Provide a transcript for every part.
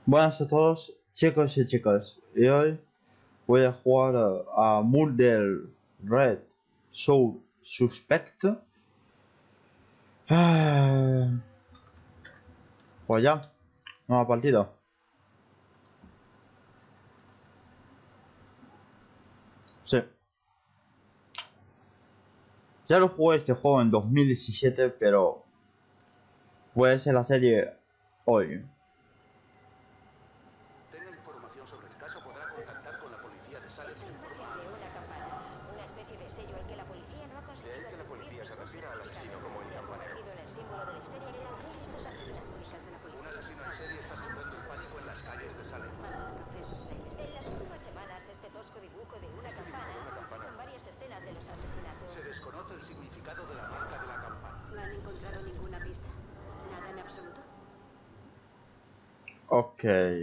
Buenas a todos, chicos y chicas. Y hoy voy a jugar a Murder Red Soul Suspect. Pues ya, nueva partida. Sí. Ya lo jugué este juego en 2017, pero voy a hacer la serie hoy. Tenga información sobre el caso, podrá contactar con la policía de Salem e informar. Una campana, una especie de sello al que la policía no ha De conseguido ahí que la policía se refiera al asesino como el se ha campanero. convertido en el símbolo del exterior y al hacer estos actos públicas de la Un policía. asesino en serie está sembrando el pánico en las calles de Salem. En las últimas semanas, este tosco dibujo de una Este dibujo de una campana. con varias escenas de los asesinatos. Se desconoce el significado de la marca de la campana. No han encontrado ninguna pista. Nada en absoluto. Ok.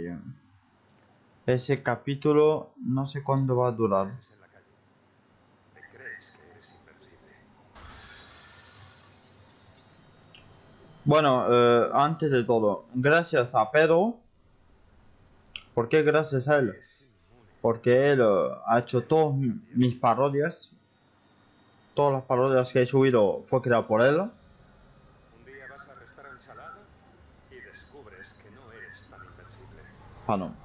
Ese capítulo no sé cuándo va a durar. En la calle. Te crees que eres invencible. Bueno, antes de todo, gracias a Pedro. ¿Por qué gracias a él? Es inmune. Porque él ha hecho todas mis parodias. Todas las parodias que he subido fue creado por él. Un día vas a arrestar a Ensalada y descubres que no eres tan invencible. Ah, no.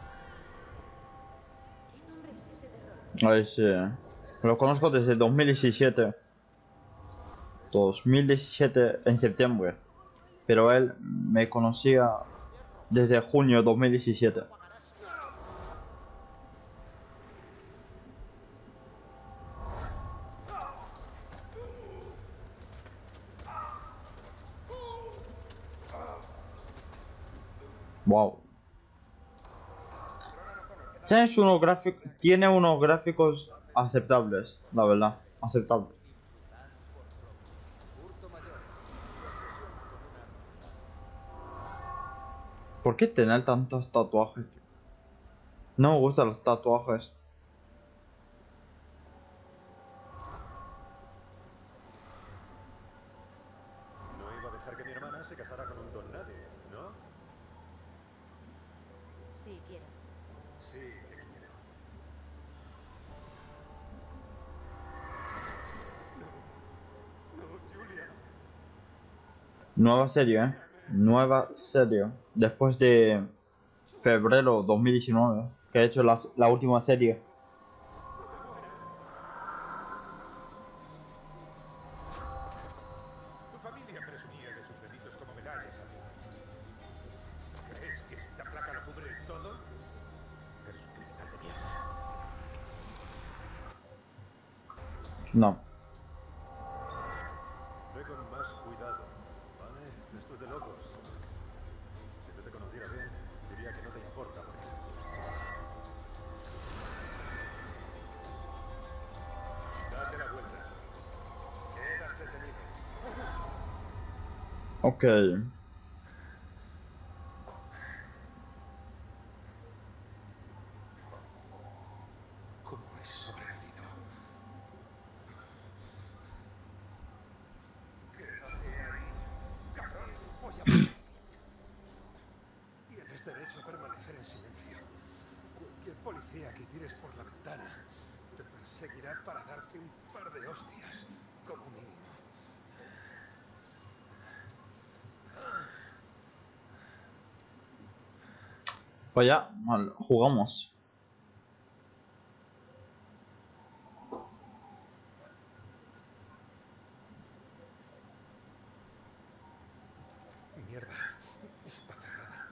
¿Qué nombre es ese de Ron? Ahí sí. Lo conozco desde 2017. 2017 en septiembre. Pero él me conocía desde junio de 2017. Wow. Tiene unos gráficos aceptables, la verdad. Aceptables. ¿Por qué tener tantos tatuajes? No me gustan los tatuajes. No iba a dejar que mi hermana se casara con un don nadie, ¿no? Sí, quiero. Sí, que quiero. No, Julia. Nueva serie, Nueva serie. Después de febrero 2019, que he hecho la última serie. Tu familia presumía de sus delitos como medallas, amigo. ¿Crees que esta placa lo cubre todo? Eres un criminal de mierda. No. Ve con más cuidado, ¿vale? Esto es de locos. Si no te conociera bien, diría que no te importa morir. Date la vuelta. Quedas detenido. Ok. ¿Cómo he sobrevivido? Quédate ahí, cabrón. Voy a por ti. Tienes derecho a permanecer en silencio. Cualquier policía que tires por la ventana te perseguirá para darte un par de hostias, como mínimo. Pues ya, jugamos. Mierda, está cerrada.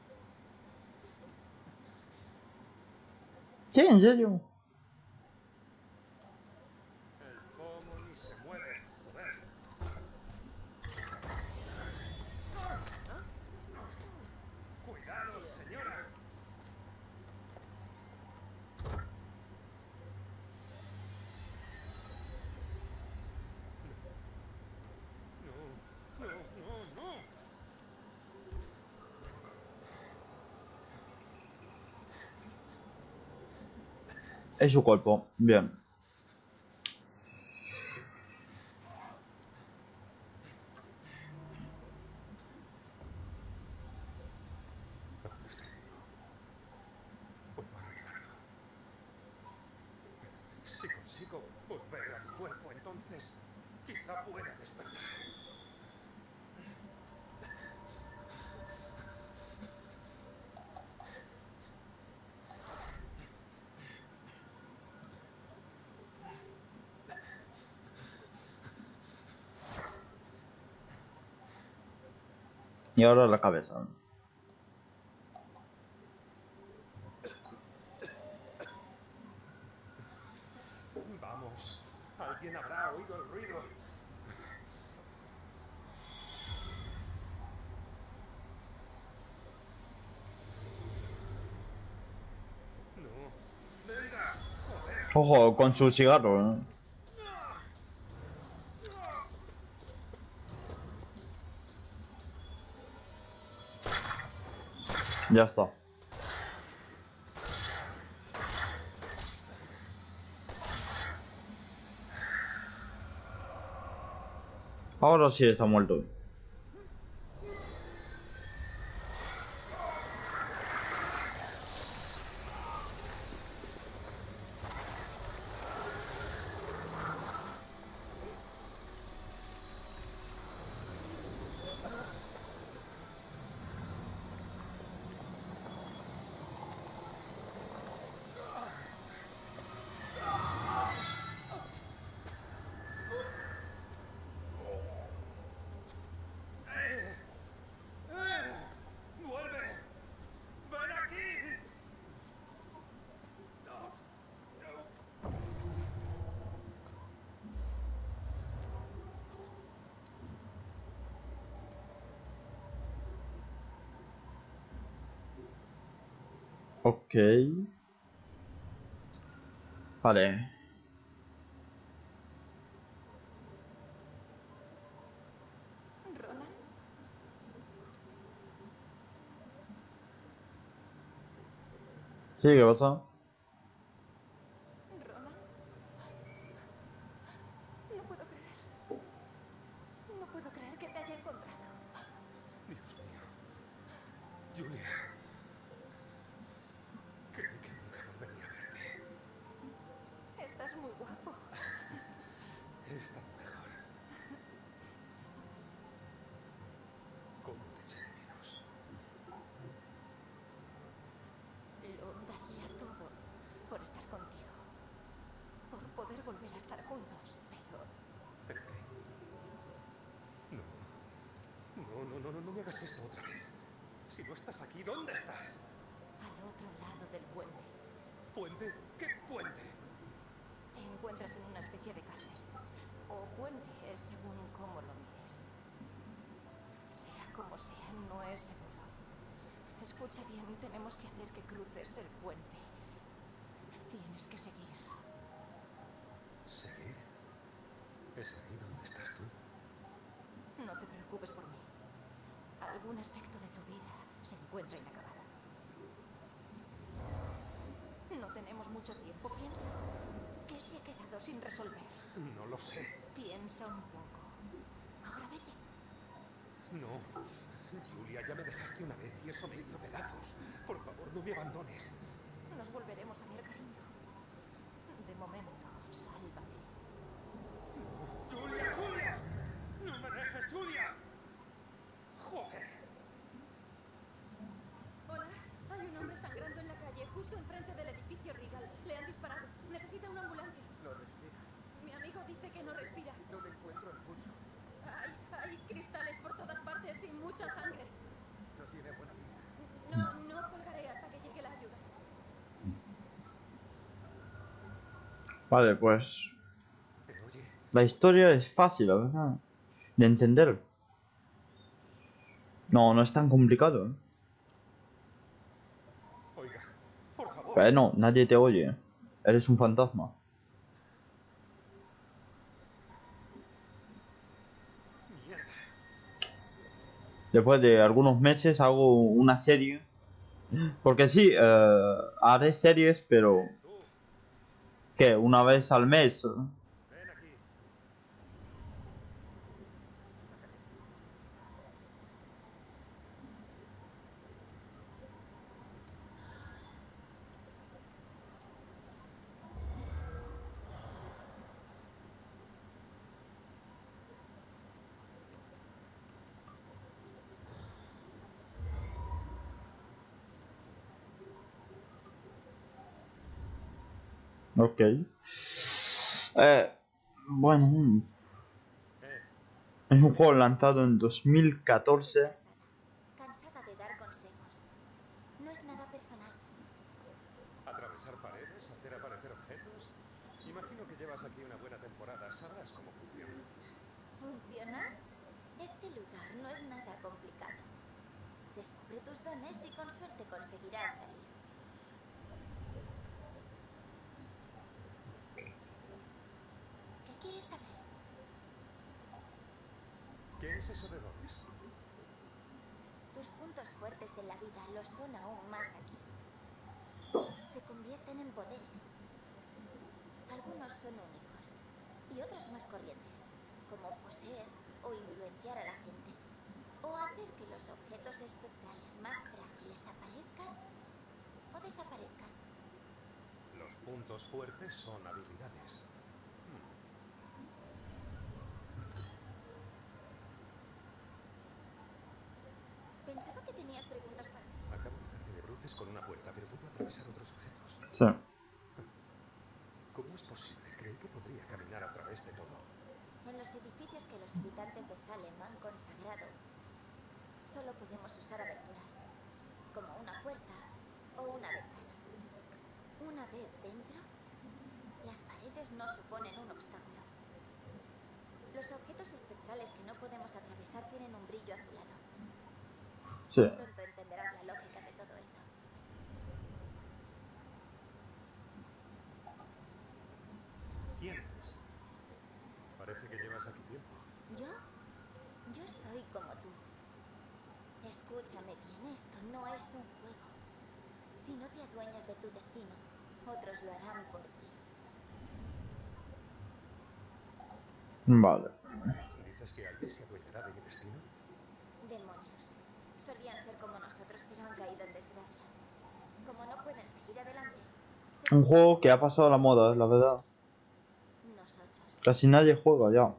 Sí, en serio. El pomo ni se mueve, joder. ¡Cuidado, señora! No, no, no, no. Es su cuerpo. Bien. quizá pueda despertar. Y ahora la cabeza. Vamos, alguien habrá oído el ruido. No, venga, joder. Ojo, con su cigarro, ¿eh? Ya está. Ahora sí está muerto. ¡Vuelve! ¡Ven aquí! No, no. Ok. Vale. ¿Ronan? Sí, ¿qué pasa? ¿Ronan? No puedo creer. No puedo creer que te haya encontrado. Dios mío. Julia. Creí que nunca volvería a verte. Estás muy guapo. He estado mejor. ¿Cómo te eché de menos? Lo daría todo por estar contigo. Por poder volver a estar juntos, pero ¿Pero qué? No. No me hagas esto otra vez. Si no estás aquí, ¿dónde estás? al otro lado del puente ¿Puente? ¿Qué puente? te encuentras en una especie de cárcel. O puente, es según cómo lo mires. Sea como sea, no es seguro. Escucha bien, tenemos que hacer que cruces el puente. Tienes que seguir. ¿Seguir? ¿Es ahí donde estás tú? No te preocupes por mí. Algún aspecto de tu vida se encuentra inacabado. No tenemos mucho tiempo. Piensa. ¿Qué se ha quedado sin resolver? No lo sé. Piensa un poco. Ahora vete. No. Julia, ya me dejaste una vez y eso me hizo pedazos. Por favor, no me abandones. Nos volveremos a ver, cariño. De momento, sálvate. ¡Julia, Julia! ¡No me dejes, Julia! ¡Joder! Hola, hay un hombre sangrando en la calle, justo enfrente del edificio Regal. Le han disparado. Necesita una ambulancia. No respira. Mi amigo dice que no respira. No me encuentro el pulso. Hay cristales por todas partes y mucha sangre. No tiene buena pinta. No colgaré hasta que llegue la ayuda. Vale, pues Pero oye, la historia es fácil, la verdad, de entender. No, no es tan complicado, ¿eh? oiga, por favor. Bueno, nadie te oye. Eres un fantasma. Mierda. Después de algunos meses hago una serie. Porque sí, haré series, pero Tú, ¿qué? Una vez al mes. ven aquí. Ok. Bueno, es un juego lanzado en 2014. Cansada de dar consejos. No es nada personal. ¿Atravesar paredes? ¿Hacer aparecer objetos? Imagino que llevas aquí una buena temporada. Sabrás cómo funciona. ¿Funciona? Este lugar no es nada complicado. Descubre tus dones y con suerte conseguirás salir. ¿Qué quieres saber? ¿Qué es eso de dones? Tus puntos fuertes en la vida lo son aún más aquí. Se convierten en poderes. Algunos son únicos y otros más corrientes, como poseer o influenciar a la gente, o hacer que los objetos espectrales más frágiles aparezcan o desaparezcan. Los puntos fuertes son habilidades. Pensaba que tenías preguntas para mí. Acabo de darle de bruces con una puerta, pero puedo atravesar otros objetos. Sí. ¿Cómo es posible? Creí que podría caminar a través de todo. En los edificios que los habitantes de Salem han consagrado, solo podemos usar aberturas, como una puerta o una ventana. Una vez dentro, las paredes no suponen un obstáculo. Los objetos espectrales que no podemos atravesar tienen un brillo azulado. Sí. Pronto entenderás la lógica de todo esto. ¿Quién eres? Parece que llevas aquí tiempo. Yo soy como tú. Escúchame bien, esto no es un juego. Si no te adueñas de tu destino, otros lo harán por ti. Vale. ¿Dices que alguien se adueñará de mi destino? Demonios. Solían ser como nosotros, pero han caído en desgracia. Como no pueden seguir adelante, se Un juego que ha pasado a la moda, la verdad. nosotros. Casi nadie juega ya.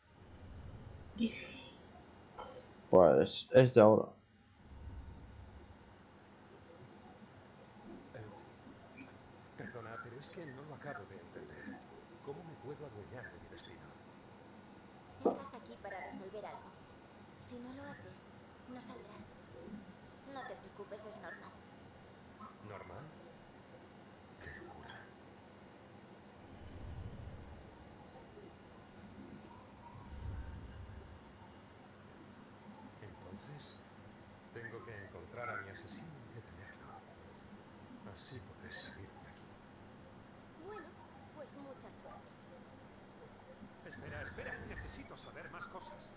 Pues es de ahora. Perdona, pero es que no lo acabo de entender. ¿Cómo me puedo adueñar de mi destino? Estás aquí para resolver algo. Si no lo haces, no saldrás. No te preocupes, es normal. ¿Normal? ¡Qué locura! Entonces, tengo que encontrar a mi asesino y detenerlo. Así podré salir de aquí. Bueno, pues mucha suerte. Espera, espera. Necesito saber más cosas.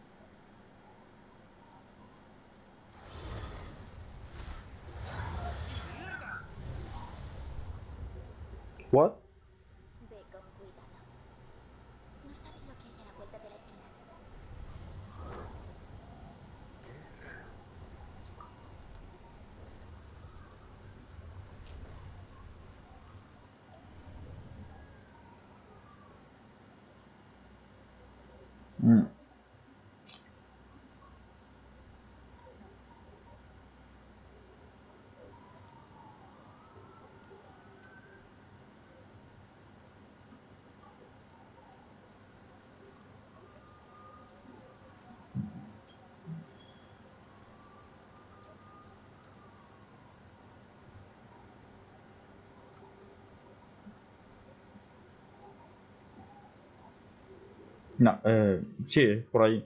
What? Ve con cuidado. No sabes lo que hay a la vuelta de la esquina. Qué raro. Mm. No, sí, por ahí.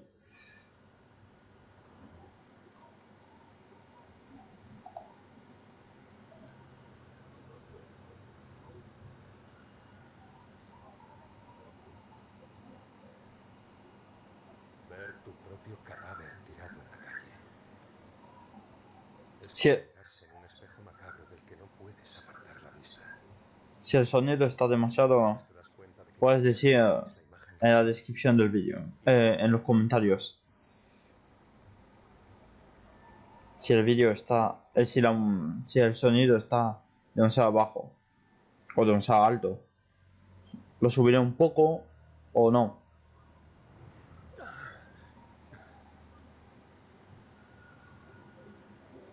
Ver tu propio cadáver tirado en la calle. Es Sí, como mirarse en un espejo macabro del que no puedes apartar la vista. si el sonido está demasiado, Entonces te das cuenta de que puedes muchas decir veces la imagen en la real descripción del vídeo, en los comentarios. Si el vídeo está, si el sonido está demasiado bajo o demasiado alto, lo subiré un poco o no.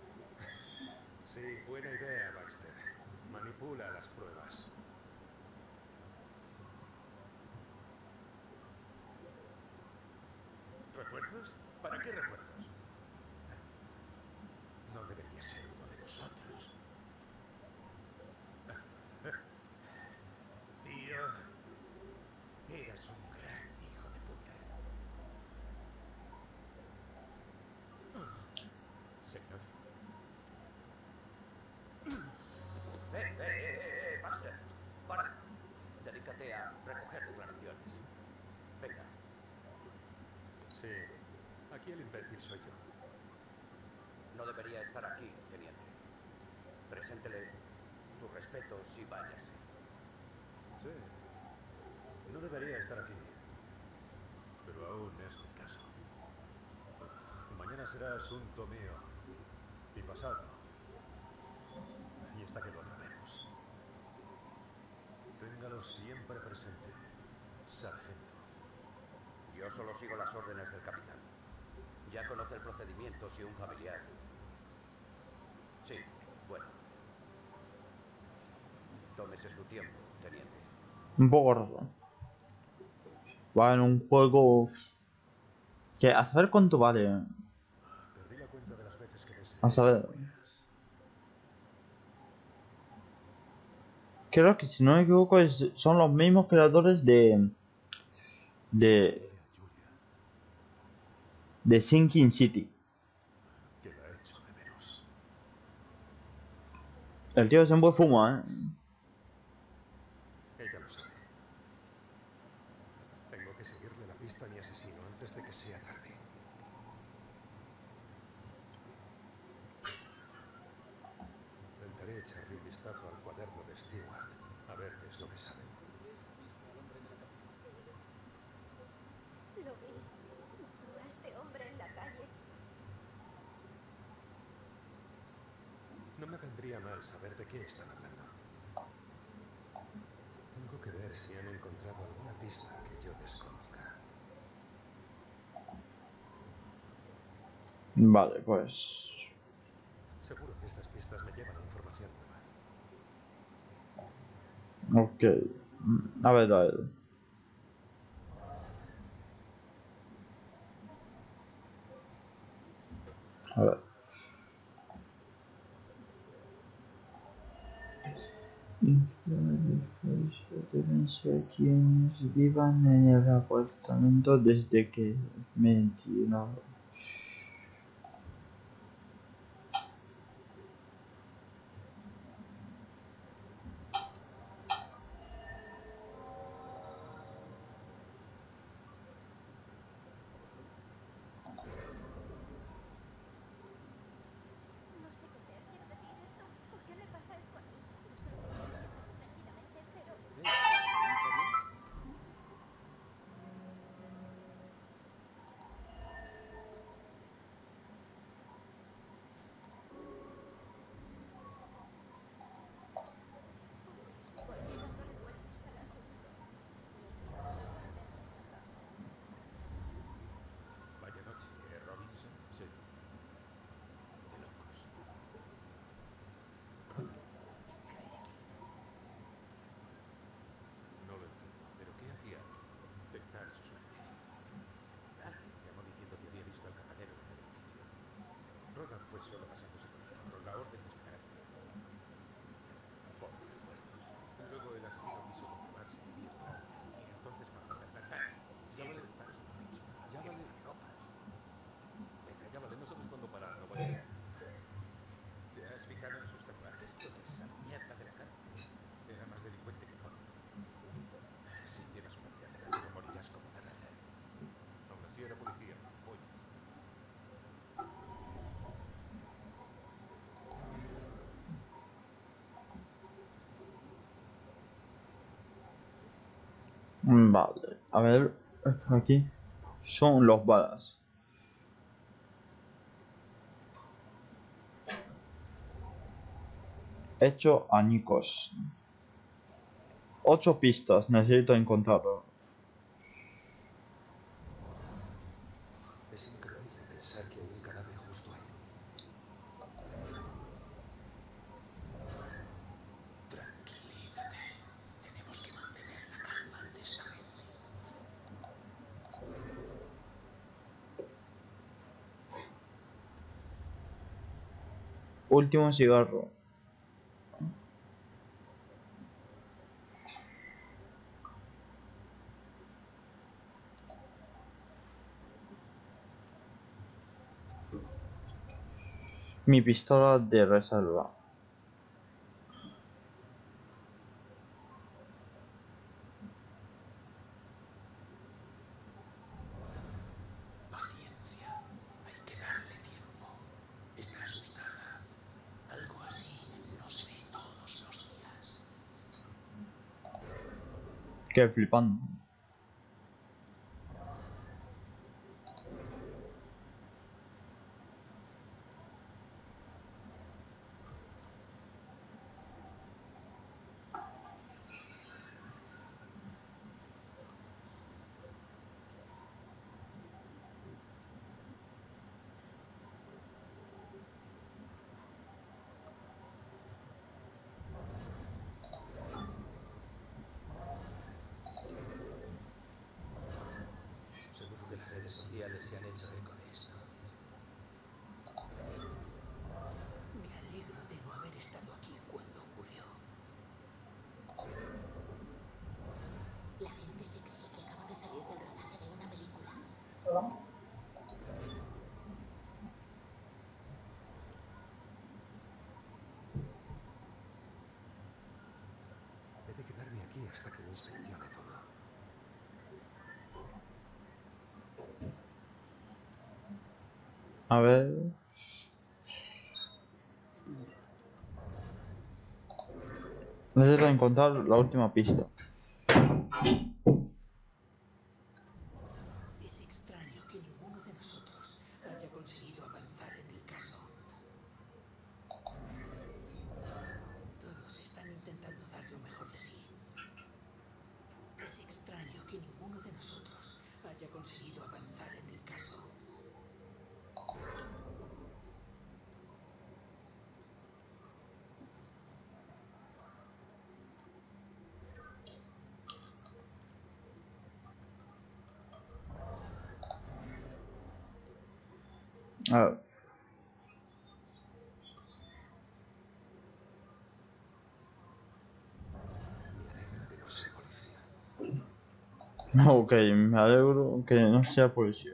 Sí, buena idea, Baxter. Manipula las pruebas. ¿Refuerzos? ¿Para qué refuerzos? No debería ser uno de nosotros. Tío, eras un gran hijo de puta. Señor. Baxter, para. Dedícate a recoger declaraciones. Venga. Sí, aquí el imbécil soy yo. No debería estar aquí, teniente. Preséntele sus respetos y váyase. Sí, no debería estar aquí. Pero aún es mi caso. Mañana será asunto mío. Y pasado. Y hasta que lo acabemos. Téngalo siempre presente, sargento. Yo solo sigo las órdenes del capitán. Ya conoce el procedimiento si un familiar... Sí, bueno. Tómese su tiempo, teniente. Un poco raro. Va en un juego que a saber cuánto vale. Perdí la cuenta de las veces que deseé A saber. que murieras. Creo que si no me equivoco son los mismos creadores de Dile a Julia de Sinking City. que la echo de menos. El tío se fuma, Ella lo sabe. Tengo que seguirle la pista a mi asesino antes de que sea tarde. Intentaré echarle un vistazo al cuaderno de Stewart, a ver qué es lo que saben. Lo vi. Mató a este hombre en la calle. No me vendría mal saber de qué están hablando. Tengo que ver si han encontrado alguna pista que yo desconozca. Vale, pues. Seguro que estas pistas me llevan a información nueva. Ok. A ver, a ver. A ver. Deben ser quienes vivan en el apartamento desde que mentira. No sé qué hacer, quiero decir esto. ¿Por qué me pasa esto a mí? Yo solo quiero que pase tranquilamente, pero... Porque sigo aquí dándole vueltas al asunto. Vaya noche, Robinson. Sí. De locos. Rodney, increíble. No lo entiendo. ¿Pero qué hacía aquí? Tentar su suerte. Alguien llamó diciendo que había visto al campanero en el edificio. Rodan fue solo pasándose por el forro. La orden de esperar. Por refuerzos. Luego el asesino quiso comprobar si podía volar. Y entonces mandó ¡pam! 7 disparos en el pecho. Ya Tiene vale. la ropa. Venga, ya vale, no sabes cuándo parar, ¿no, Baxter? ¿Te has fijado en sus tatuajes? Toda esa mierda de la cárcel. Era más delincuente que Cody. Si llevas una vida de ratero morirás como una rata. Aún así era policía, pollas. Vale, a ver. Aquí son los balas. Hecho añicos. 8 pistas, necesito encontrarlo. Es increíble pensar que hay un cadáver justo ahí. Tranquilízate. Tenemos que mantener la calma ante esta gente. Último cigarro. Mi pistola de reserva. Paciencia. Hay que darle tiempo. Está asustada. Algo así no se ve todos los días. Qué flipando. Seguro que las redes sociales se han hecho eco de esto. Me alegro de no haber estado aquí cuando ocurrió. La gente se cree que acabo de salir del rodaje de una película. He de quedarme aquí hasta que lo inspeccione todo. A ver. Necesito encontrar la última pista. Es extraño que ninguno de nosotros haya conseguido avanzar en el caso. Todos están intentando dar lo mejor de sí. Es extraño que ninguno de nosotros haya conseguido avanzar en el caso. A ver. Me alegra de no ser policía. Ok, me alegro que no sea policía.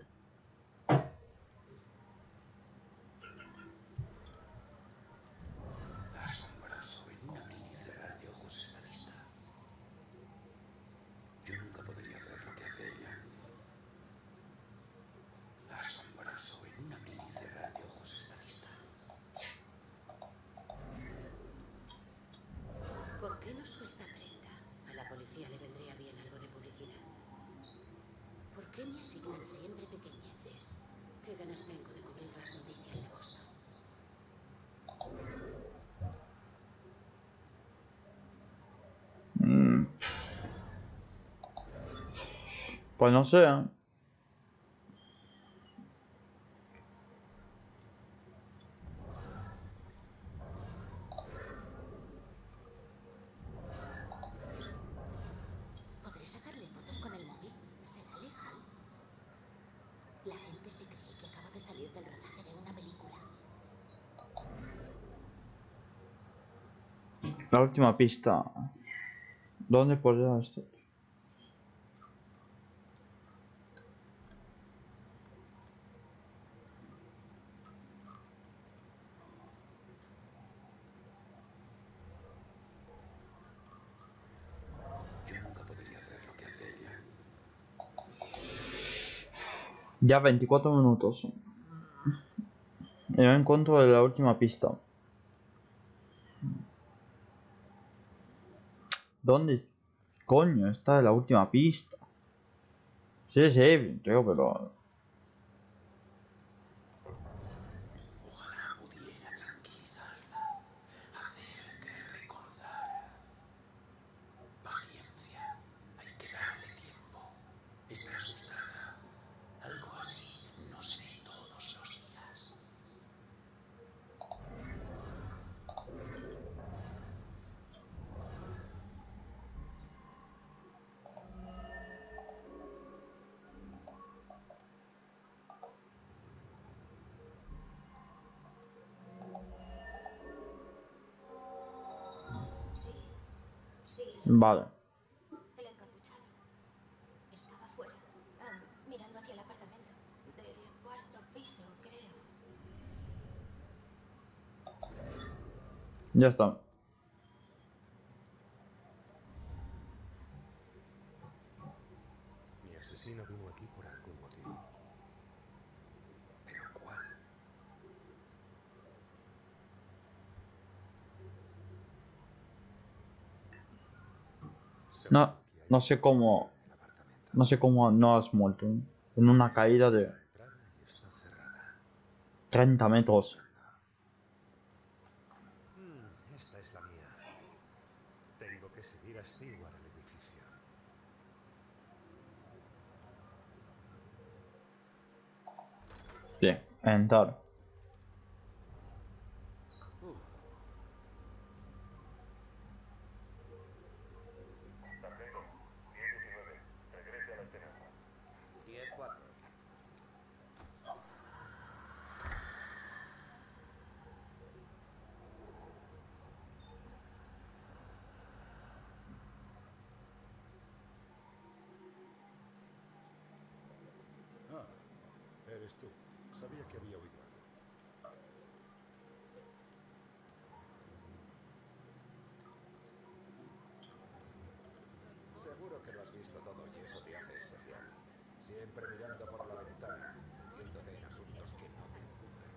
Asombroso en un abrir y cerrar de ojos esta vista. Yo nunca podría hacer lo que hace ella. Asombroso en un abrir y cerrar de ojos esta vista. ¿Por qué no suelta prenda? A la policía le vendría bien algo de publicidad. ¿Por qué me asignan siempre pequeñeces? ¿Qué ganas tengo de cubrir las noticias de Boston? Pues no sé. ¿Podré sacarle fotos con el móvil? ¿Será legal? La gente se cree que acabo de salir del rodaje de una película. La última pista. ¿Dónde podría estar? Yo nunca podría hacer lo que hace ella. Ya 24 minutos. Y no encuentro la última pista. ¿Dónde coño está la última pista? Sí, sí, tío, pero... Ojalá pudiera tranquilizarla, hacer que recordara. Paciencia, hay que darle tiempo. Está asustada. Algo así no se ve todos los días. Vale. El encapuchado. Estaba fuera, mirando hacia el apartamento. Del cuarto piso, creo. Ya está. Mi asesino vino aquí por algún motivo. ¿Pero cuál? No, Seguro que hay no sé cómo. en el apartamento. No sé cómo no has muerto. En una caída de La entrada y está cerrada. 30 metros. Esta es la mía. Tengo que seguir a Stewart al edificio. Bien, entrar. Sargento, 10-19. Regrese a la escena. 10-4. Ah, eres tú. Sabía que había oído algo. Seguro que lo has visto todo y eso te hace especial. Siempre mirando por la ventana, metiéndote en asuntos que no te ocurren.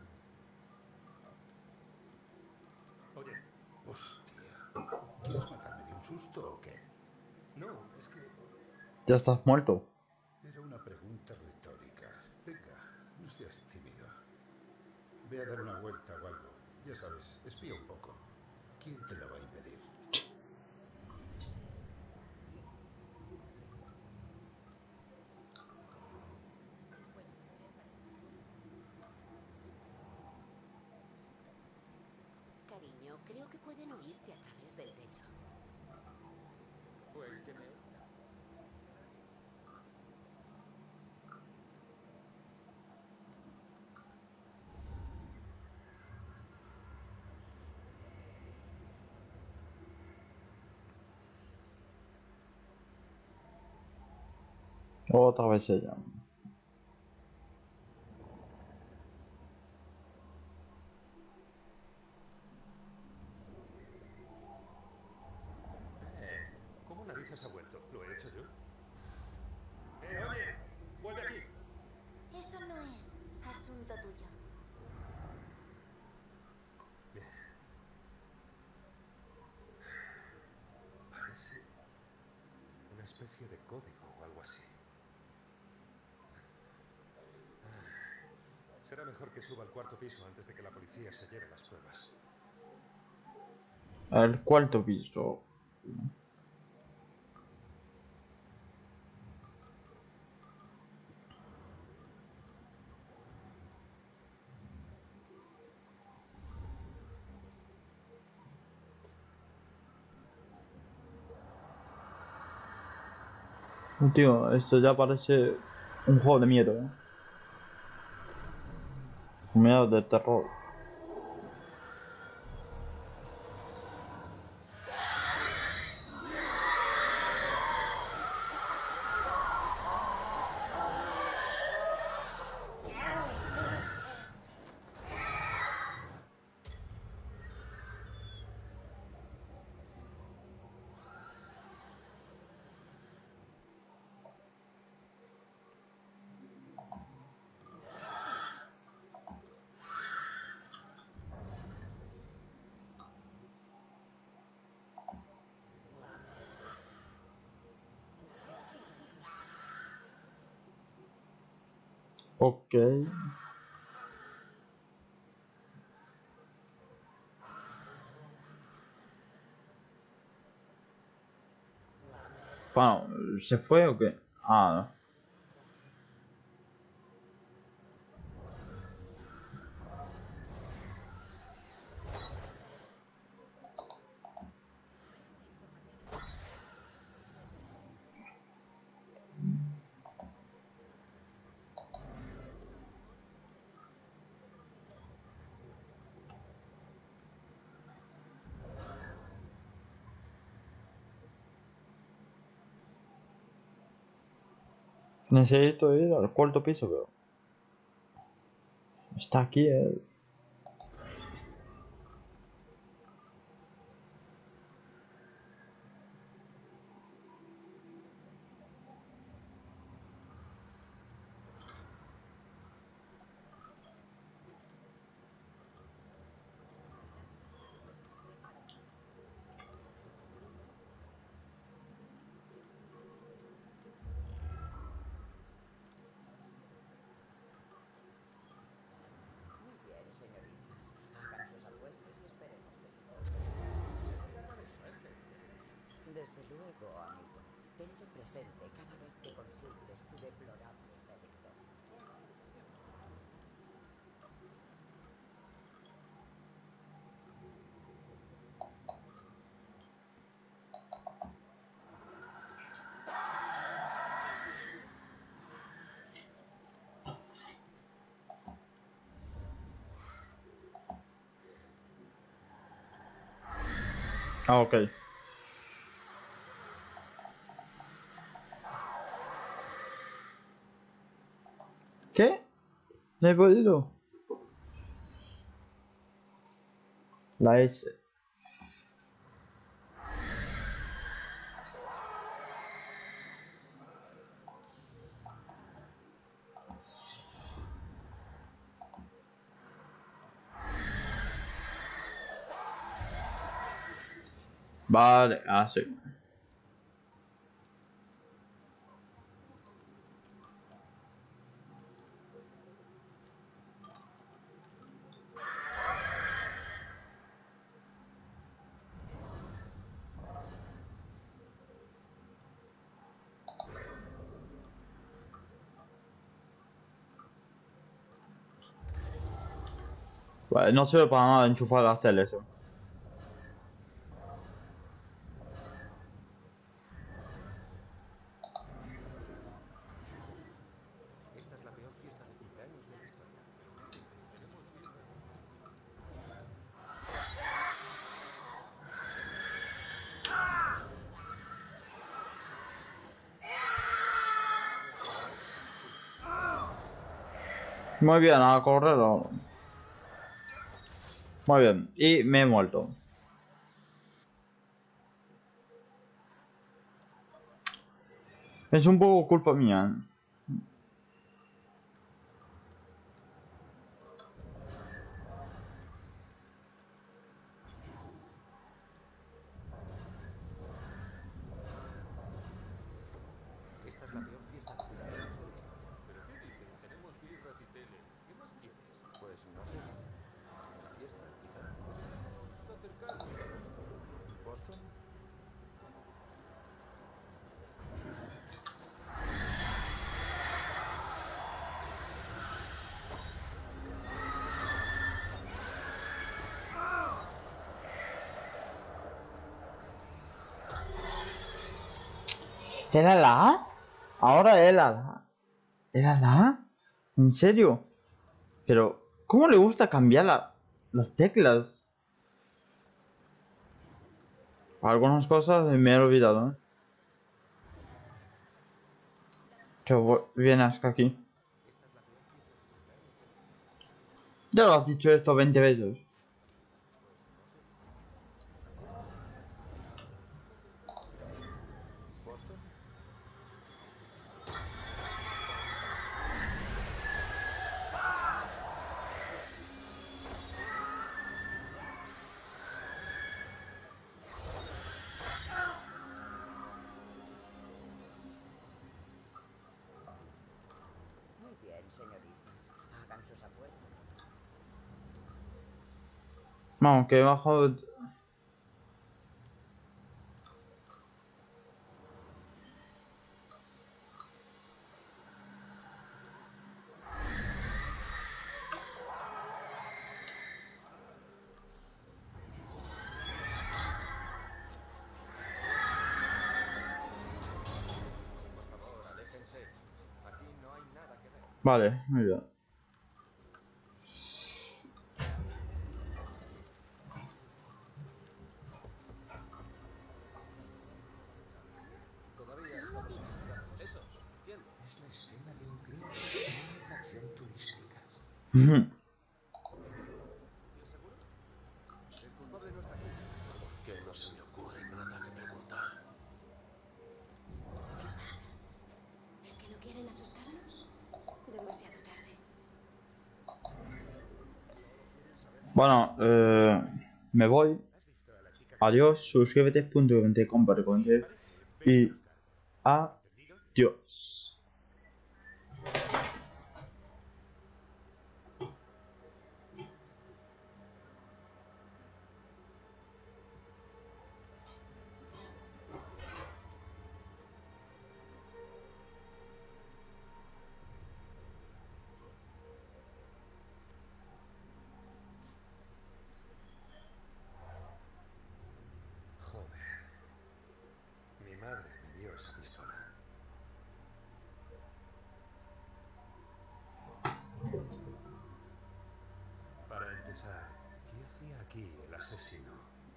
Oye, Hostia. ¿Quieres matarme de un susto o qué? no, es que... Ya estás muerto. Era una pregunta retórica. Venga, no seas tímido. Ve a dar una vuelta o algo. Ya sabes, espía un poco. ¿Quién te lo va a impedir? Cariño, creo que pueden oírte a través del techo. Pues que me oiga. Otra vez ella. ¿Cómo narices ha vuelto? ¿Lo he hecho yo? Oye! ¡Vuelve aquí! Eso no es asunto tuyo. Bien. Parece una especie de código o algo así. Será mejor que suba al cuarto piso antes de que la policía se lleve las pruebas. El cuarto piso. Tío, esto ya parece un juego de miedo, ¿eh? Un miedo de terror. Ok. Bueno, ¿se fue o qué? Ah, Necesito ir al cuarto piso, pero... Está aquí, Muy bien, señoritas. Hagan sus apuestas y esperemos que suceda. Desde luego, amigo. Tenlo presente cada vez que consultes tu deplorable trayectoria. Ah, ok. ¿Qué? No he podido. La S. Vale, sí. Vale, no sirve para nada enchufar las teles. Esta es la peor fiesta de cumpleaños de la historia. Muy bien, a correr. Muy bien, y me he muerto. Es un poco culpa mía. Esta es la peor fiesta de cumpleaños de la historia. ¿Pero qué dices? Tenemos birras y tele. ¿Qué más quieres? Pues no sé. ¿Una fiesta, quizá? Podemos acercarnos a Boston. ¿Boston? ¿Era la A? Ahora era la A. ¿Era la A? ¿En serio? Pero, ¿cómo le gusta cambiar las teclas? Algunas cosas me he olvidado, ¿eh? Que viene hasta aquí. Ya lo has dicho esto 20 veces. ¿Boston? Muy bien, señoritas. Hagan sus apuestas. Vamos, que he bajado. Por favor, aléjense. Aquí no hay nada que ver. Vale, muy bien. Todavía estamos investigando. Esos. ¿Quién? Es la Que no se me ocurre nada que preguntar. ¿Es que no quieren asustarnos? Demasiado tarde. Bueno, me voy. Adiós, suscríbete, punto de venta, compra, recomiende. Y adiós. Joder. Mi madre me dio esa pistola. Para empezar, ¿qué hacía aquí el asesino?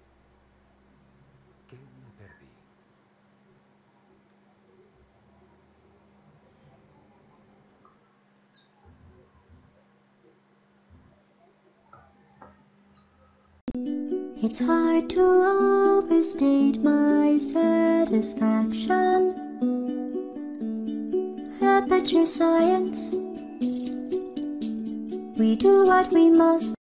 ¿Qué me perdí? It's hard to overstate my satisfaction. Aperture science. We do what we must.